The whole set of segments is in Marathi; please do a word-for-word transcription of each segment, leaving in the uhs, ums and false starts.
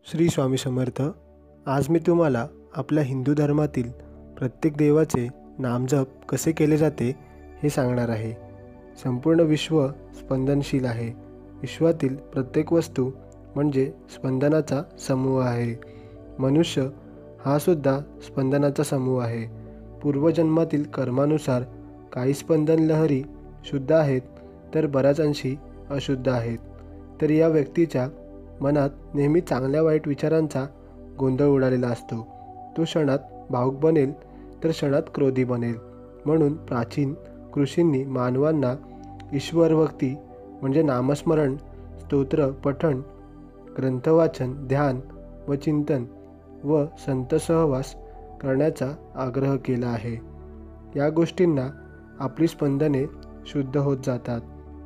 श्री स्वामी समर्थ। आज मी तुम्हाला आपल्या हिंदू धर्मातील प्रत्येक देवाचे नामजप कसे केले जाते हे सांगणार आहे। संपूर्ण विश्व स्पंदनशील आहे। विश्वातील प्रत्येक वस्तू म्हणजे स्पंदनाचा समूह आहे। मनुष्य हा सुद्धा स्पंदनाचा समूह आहे। पूर्वजन्मातील कर्मानुसार काही स्पंदन लहरी शुद्ध आहेत तर बऱ्याच अंशी अशुद्ध आहेत। तर या व्यक्तीच्या मनात नेहमी चांगल्या वाईट विचारांचा गोंधळ उडालेला असतो। तो क्षणात भावुक बनेल तर क्षणात क्रोधी बनेल। म्हणून प्राचीन ऋषींनी मानवांना ईश्वरभक्ती म्हणजे नामस्मरण, स्तोत्र पठण, ग्रंथवाचन, ध्यान व चिंतन व संत सहवास करण्याचा आग्रह केला आहे। या गोष्टींना आपली स्पंदने शुद्ध होत जातात,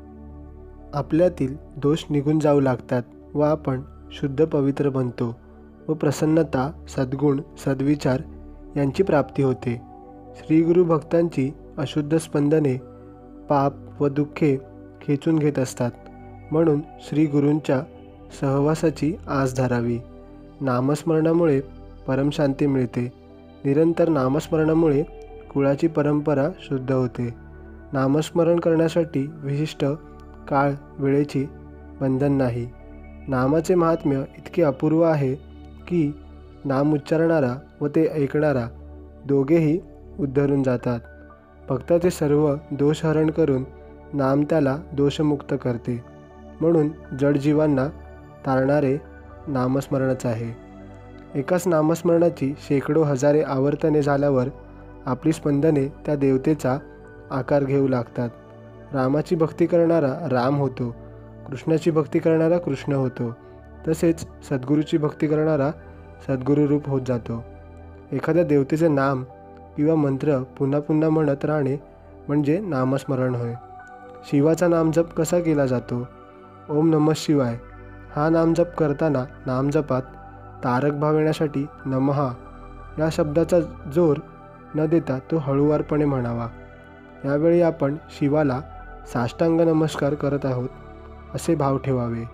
आपल्यातील दोष निघून जाऊ लागतात व आपण शुद्ध पवित्र बनतो व प्रसन्नता, सद्गुण, सद्विचार यांची प्राप्ती होते। श्री गुरु भक्तांची अशुद्ध स्पंदने पाप व दुःखे खेचून घेत असतात। म्हणून श्री गुरूंच्या सहवासाची आस धरावी। नामस्मरणामुळे परमशांती मिळते। निरंतर नामस्मरणामुळे कुळाची परंपरा शुद्ध होते। नामस्मरण करण्यासाठी विशिष्ट काळ वेळेची बंधन नाही। नामाचे महात्म्य इतके अपूर्व आहे की नाम उच्चारणारा व ते ऐकणारा दोघेही उद्धरून जातात। भक्ताचे सर्व दोषहरण करून नाम त्याला दोषमुक्त करते। म्हणून जडजीवांना तारणारे नामस्मरणच आहे। एकाच नामस्मरणाची शेकडो हजारे आवर्तने झाल्यावर आपली स्पंदने त्या देवतेचा आकार घेऊ लागतात। रामाची भक्ती करणारा राम होतो, कृष्णाची भक्ती करणारा कृष्ण होतो, तसेच सद्गुरूची भक्ती करणारा सद्गुरू रूप होत जातो। एखाद्या देवतेचे नाम किंवा मंत्र पुन्हा पुन्हा म्हणत राहणे म्हणजे नामस्मरण होय। शिवाचा नामजप कसा केला जातो? ओम नमः शिवाय हा नामजप करताना नामजपात तारक भाव येण्यासाठी नमः या शब्दाचा जोर न देता तो हळूवारपणे म्हणावा। यावेळी आपण शिवाला साष्टांग नमस्कार करत आहोत असे भाव ठेवावे।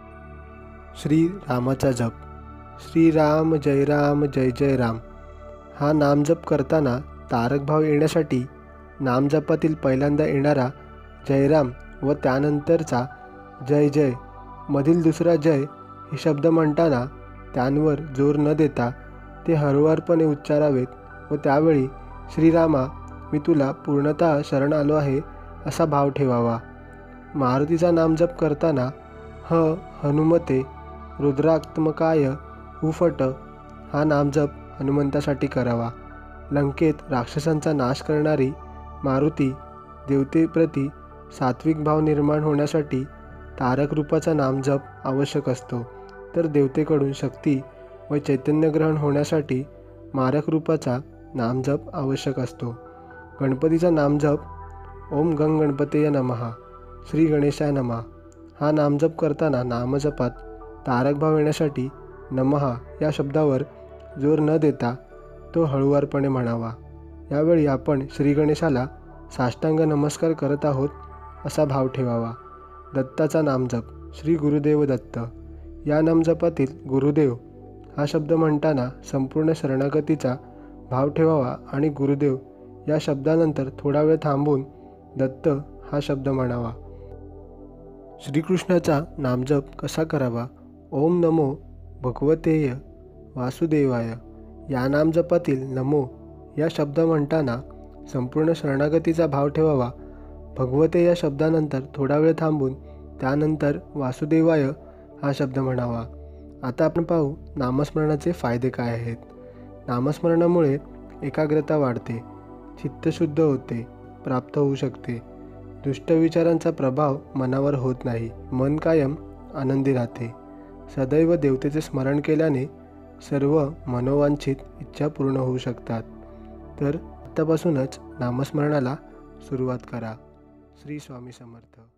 श्री रामाचा जप। श्री राम जय राम जय जय राम हा नामजप करताना तारक भाव येण्यासाठी नामजपातील पहिल्यांदा येणारा जयराम व त्यानंतरचा जय जय मधील दुसरा जय हे शब्द म्हणताना त्यांवर जोर न देता ते हळूवारपणे उच्चारावेत व त्यावेळी श्रीरामा मी तुला पूर्णतः शरण आलो आहे असा भाव ठेवावा। मारुतीचा नामजप करताना ह हनुमते रुद्रात्मकाय हुफट हा नामजप हनुमंतासाठी करावा। लंकेत राक्षसांचा नाश करणारी मारुती देवतेप्रती सात्विक भाव निर्माण होण्यासाठी तारक रूपाचा नामजप आवश्यक असतो। तर देवतेकडून शक्ती व चैतन्य ग्रहण होण्यासाठी मारक रूपाचा नामजप आवश्यक असतो। गणपतीचा नामजप ओम गंग गणपतये नमः, श्री गणेशाय नमः हा नामजप करताना नामजपात तारक भाव येण्यासाठी नमः या शब्दावर जोर न देता तो हळूवारपणे म्हणावा। यावेळी आपण श्री गणेशाला साष्टांग नमस्कार करत आहोत असा भाव ठेवावा। दत्ताचा नामजप। श्री गुरुदेव दत्त या नामजपातील गुरुदेव हा शब्द म्हणताना संपूर्ण शरणागतीचा भाव ठेवावा आणि गुरुदेव या शब्दानंतर थोडा वेळ थांबून दत्त हा शब्द म्हणावा। श्रीकृष्णाचा नामजप कसा करावा? ओम नमो भगवतेय वासुदेवाय या नामजपातील नमो या शब्द म्हणताना संपूर्ण शरणागतीचा भाव ठेवावा। भगवते या शब्दानंतर थोडा वेळ थांबून त्यानंतर वासुदेवाय हा शब्द म्हणावा। आता आपण पाहू नामस्मरणाचे फायदे काय आहेत। नामस्मरणामुळे एकाग्रता वाढते, चित्त शुद्ध होते, प्राप्त होऊ शकते। दुष्ट विचारांचा प्रभाव मनावर होत नाही, मन कायम आनंदी राहते। सदैव देवतेचे स्मरण केल्याने सर्व मनोवांछित इच्छा पूर्ण होऊ शकतात। तर आत्तापासूनच नामस्मरणाला सुरुवात करा। श्री स्वामी समर्थ।